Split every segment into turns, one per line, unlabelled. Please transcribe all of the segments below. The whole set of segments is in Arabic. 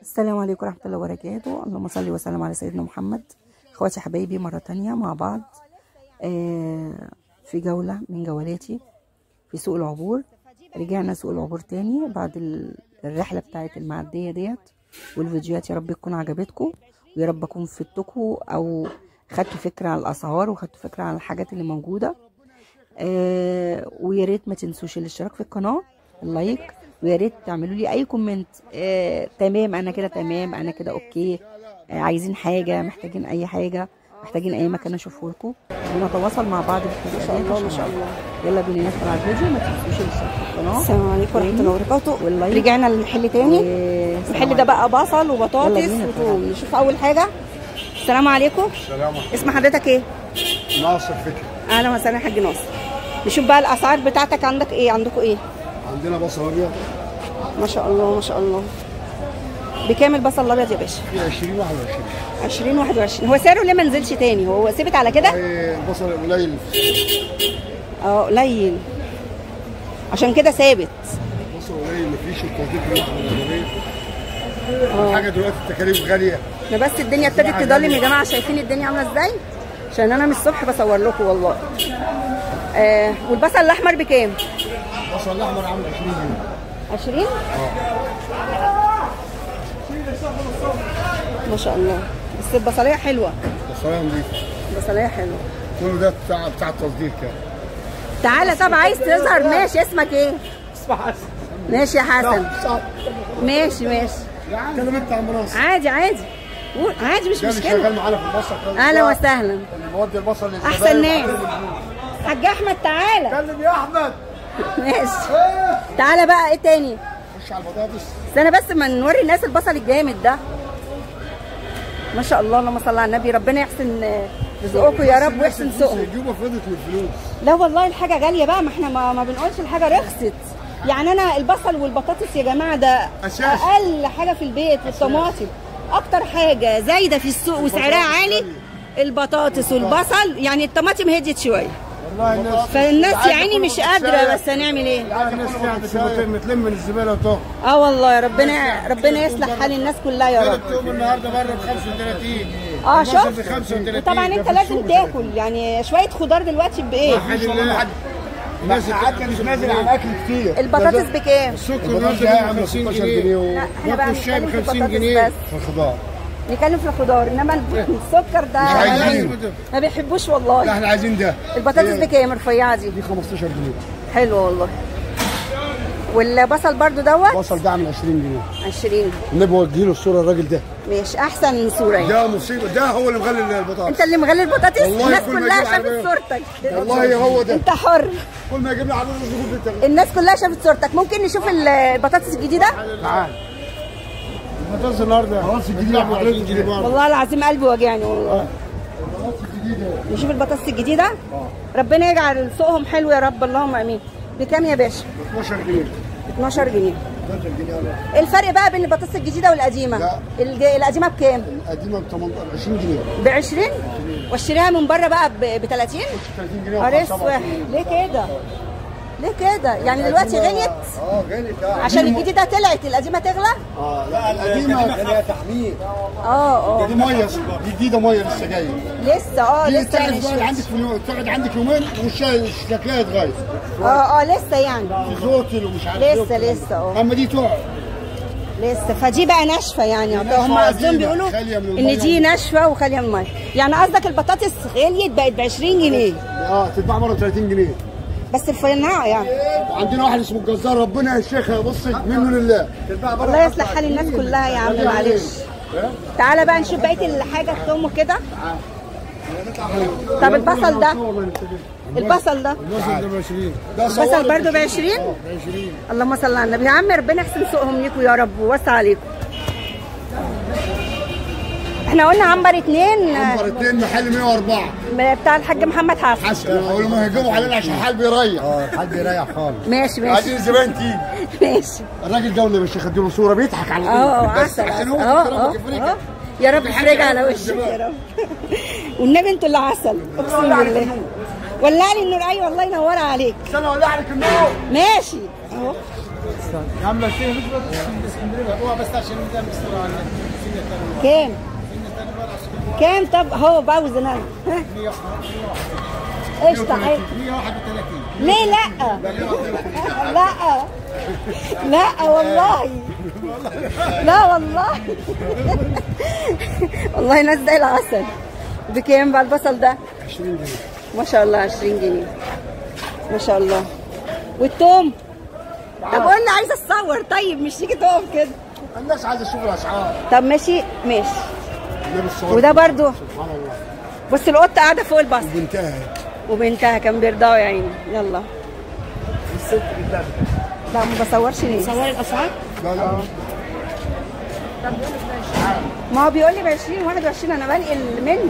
السلام عليكم ورحمة الله وبركاته. اللهم صل وسلم على سيدنا محمد. اخواتي حبايبي مرة تانية مع بعض في جولة من جولاتي في سوق العبور. رجعنا سوق العبور تاني بعد الرحلة بتاعت المعدية ديت، والفيديوهات يا رب تكون عجبتكم، ويا رب اكون فدتكم او خدتوا فكرة عن الاسعار وخدتوا فكرة عن الحاجات اللي موجودة. ويا ريت ما تنسوش الاشتراك في القناة، اللايك، ويا ريت تعملوا لي اي كومنت. تمام انا كده، تمام انا كده، اوكي. عايزين حاجه، محتاجين اي حاجه، محتاجين اي مكان اشوفه لكم، ونتواصل مع بعض بالطريقه دي. ما شاء الله ما شاء الله. يلا بينا ندخل على الفيديو. ما تنسوش الاشتراك في القناه. السلام عليكم ورحمه الله وبركاته. رجعنا للمحل تاني. المحل ده بقى بصل وبطاطس وتوم. نشوف اول حاجه. السلام عليكم.
السلام عليكم.
اسم حضرتك ايه؟
ناصر فكري.
اهلا وسهلا يا حاج ناصر. نشوف بقى الاسعار بتاعتك. عندك ايه؟ عندكم ايه؟
عندنا بصل ابيض
ما شاء الله ما شاء الله. بكام البصل الابيض يا باشا؟
في 20 21.
20 21. هو سعره ليه ما نزلش تاني؟ هو ثابت على كده؟
البصل قليل
قليل عشان كده ثابت.
البصل قليل، مفيش التكاليف الحاجه دلوقتي التكاليف غاليه.
ده بس الدنيا ابتدت تضلم يا جماعه. شايفين الدنيا عامله ازاي؟ عشان انا من الصبح بصور لكم والله. والبصل الاحمر بكام؟
البصل الاحمر عامل 20 جنيه.
20؟ ما شاء الله. بس البصليه حلوه.
البصليه نظيفه.
البصليه حلوه.
كله ده بتاع التصدير كده.
تعالى. طب عايز تظهر؟ ماشي. اسمك ايه؟ اسمي حسن. ماشي يا حسن. ماشي ماشي.
كلم انت يا عم ناصر.
عادي عادي عادي، مش مشكله.
شغال معانا في البصل.
اهلا وسهلا.
بودي البصل
احسن ناس. حاج احمد تعالى.
كلم يا احمد.
ماشي. تعالى بقى. ايه تاني؟
خش على البطاطس.
استنى بس ما نوري الناس البصل الجامد ده. ما شاء الله. اللهم صل على النبي. ربنا يحسن رزقكم يا رب ويحسن سوقهم.
يجيبوا فضت من الفلوس.
لا والله الحاجه غاليه بقى. ما احنا ما بنقولش الحاجه رخصت. يعني انا البصل والبطاطس يا جماعه ده اقل حاجه في البيت، والطماطم اكتر حاجه زايده في السوق وسعرها عالي. البطاطس والبصل. يعني الطماطم هديت شويه فالناس يا عيني مش قادره، بس هنعمل ايه؟
الناس بتلم من الزباله وتقف.
والله يا ربنا يصلح حال الناس كلها يا رب.
التوم النهارده بره ب 35.
شوف.
ب 35.
طبعا انت لازم تاكل يعني شويه خضار دلوقتي بايه؟
الناس مش نازل على اكل كتير.
البطاطس بكام؟
السكر النهارده ب 50 جنيه.
احنا بقى
الشاي ب
بنتكلم في
50 جنيه
بس.
في الخضار.
نتكلم في الخضار، انما السكر ده
مش عايزين.
ما بيحبوش والله.
لا احنا عايزين ده.
البطاطس بكام الرفيعه دي؟
دي 15 جنيه.
حلوه والله. والبصل برضو دوت؟
البصل ده عامل 20 جنيه.
20.
النبي وجهي له الصوره الراجل ده.
ماشي. احسن صوره يعني.
ده مصيبه. ده هو اللي مغلي البطاطس.
انت اللي مغلي البطاطس؟
والله
الناس
كل ما
كلها
يجيب
شافت صورتك.
والله هو ده.
انت حر.
كل ما يجيب لي عروض
الناس كلها شافت صورتك. ممكن نشوف البطاطس الجديده؟
تعال. البطاطس النهارده البطاطس الجديده ب 20 جنيه برضه.
والله العظيم قلبي واجعني والله.
البطاطس الجديده.
نشوف البطاطس الجديده. ربنا يجعل سوقهم حلو يا رب، اللهم امين. بكام يا باشا؟
12 جنيه.
12 جنيه.
12 جنيه.
ايه الفرق بقى بين البطاطس الجديده والقديمه؟
لا.
القديمه بكام؟
القديمه ب 20 جنيه.
ب 20؟ واشتريها من بره بقى ب 30؟
30 جنيه.
ارسوح. ليه كده؟ ليه كده؟ يعني دلوقتي غليت؟
غليت.
عشان الجديده طلعت القديمه تغلى؟
لا القديمه ليها تحمير.
دي
ميه. دي جديده ميه لسه جايه.
لسه لسه يعني.
تقعد عندك تقعد عندك يومين والشاي شكلها يتغير.
لسه يعني.
في زوتل ومش عارف
لسه
اما دي تقعد
لسه. فدي بقى ناشفه يعني. هم قصدهم بيقولوا ان دي ناشفه وخاليه من الميه. يعني قصدك البطاطس غليت بقت ب 20 جنيه.
تتباع مره 30 جنيه
بس الفيناعه يعني.
عندنا واحد اسمه الجزار ربنا يشيخها. بصي منه لله.
الله يصلح حال الناس كلها يا عم. معلش. تعالى بقى نشوف بقيه الحاجه توم كده. طب البصل ده؟ البصل ده؟
البصل ب 20.
البصل برضه ب 20؟ اللهم صل على النبي. يا عم ربنا يحسن سوقهم ليكم يا رب ووسع عليكم. احنا قلنا عنبر 2.
عنبر 2 محل 104
بتاع الحاج محمد حسن.
اول ما هيجوا علينا عشان الحال بيريح. الحال بيريح خالص.
ماشي.
عايزين الزبائن تيجي.
ماشي.
الراجل ده يا باشا اديله صوره بيضحك على
عسل. يا رب يفرج على وشك يا رب. والنبي انتوا اللي عسل اقسم بالله. ولع لي النور. ايوه الله ينور عليك.
استنى اولع لك النور.
ماشي اهو.
يا عم ماشيين نسبة اسكندريه هو بس عشان نبدا نشتغل على
كام؟ كام؟ طب هو بعوز انا. ها؟
100
قشطه.
131
ليه لا؟ لا لا والله. لا والله. والله ناس زي العسل. بكام بقى البصل ده؟
20 جنيه.
ما شاء الله 20 جنيه ما شاء الله. والثوم؟ طب قول لي عايزه اتصور. طيب مش تيجي تقف كده؟
الناس عايزه تشوف الاسعار.
طب ماشي ماشي.
ده بالصور.
وده برضو
سبحان الله.
بص القطه قاعده فوق البصل
وبنتها
وبنتها كان بيرضعوا يا عيني. يلا
الست بنتها.
لا ما بصورش ليه؟
صوري الاسعار؟
لا لا
ما هو بيقول لي ب 20 21 انا بنقل منه.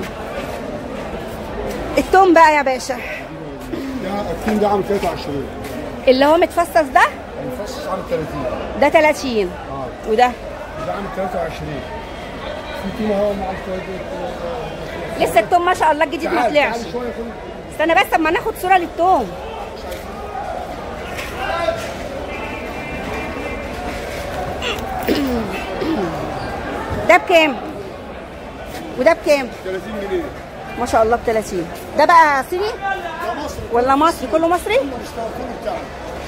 التوم بقى يا باشا
ده التين ده عامل 23.
اللي هو متفصص ده
المفصص عامل 30.
ده 30 وده
ده عامل 23. في تين اهو مع
لسه التوم ما شاء الله الجديد ما طلعش.
شويه كده.
استنى بس اما ناخد صوره للتوم. ده بكام؟ وده بكام؟
30 جنيه.
ما شاء الله ب 30. ده بقى صيني
ده مصري.
ولا مصري؟ كله مصري؟
المستوى بتاعه.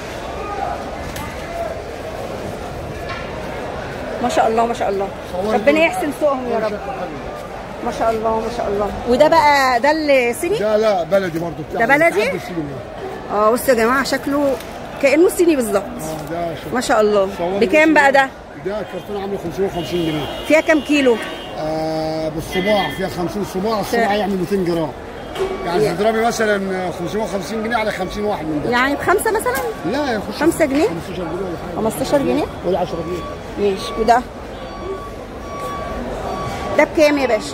ما شاء الله ما شاء الله. ربنا يحسن سوقهم يا رب. ما شاء الله ما شاء الله. وده بقى ده الصيني؟
ده لا بلدي برضه بتاعه.
ده بلدي؟ بصوا يا جماعه شكله كانه صيني بالظبط.
ده شوف.
ما شاء الله. بكام بقى ده؟
ده الكرتونه عامله 550 جنيه.
فيها كام كيلو؟
بالصباع فيها 50 صباع. الصباع يعمل 200 جرام. يعني تضربي مثلا 550 جنيه على 50 واحد من ده.
يعني بخمسه مثلا؟
لا يخش
5 جنيه؟
15 جنيه ولا حاجه.
15 جنيه؟
ولا 10 جنيه.
ماشي. وده؟ ده بكام يا باشا؟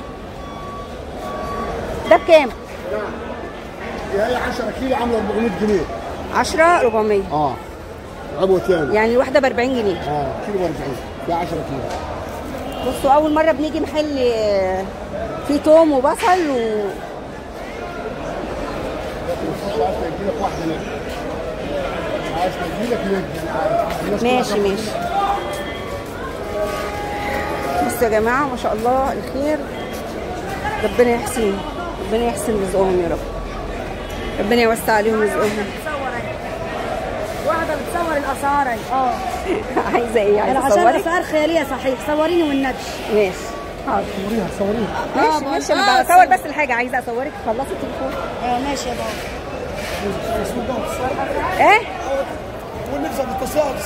ده بكام؟
هي 10 كيلو عامله 400 جنيه.
10 400.
عبوه تاني.
يعني الواحده ب 40 جنيه.
كيلو ب 40. ده 10 كيلو.
بصوا اول مره بنيجي محل فيه توم وبصل
مش عارف تجي لك واحده هناك. عايز تجي لك هناك.
ماشي ماشي. بصوا يا جماعه ما شاء الله الخير. ربنا يحسن رزقهم يا رب. ربنا يوسع عليهم رزقهم.
واحده بتصور الاسعار اهي.
عايزه ايه؟ عايزه
عشان
اصورك؟
اسعار خياليه صحيح. صوريني والنبي.
ماشي حاضر.
صوريها.
ماشي انا بصور بس الحاجه. عايزه اصورك خلصي التليفون.
ماشي يا بابا.
ايه؟
ونفسك تتصور.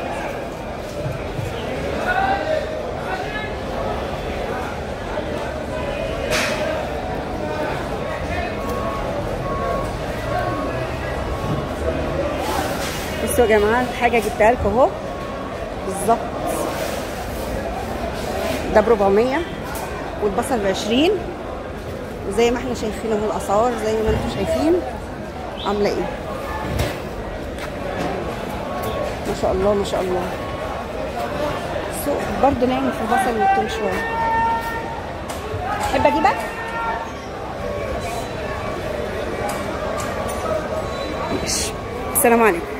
بصوا يا جماعه الحاجه جبتها لكم اهو بالظبط. ده ب 400 والبصل ب 20. وزي ما احنا شايفين اهو الاسعار زي ما انتم شايفين عامله ايه. ما شاء الله ما شاء الله. السوق برضه نايم في البصل والثوم شويه. تحب اجيبك؟ ماشي. السلام عليكم.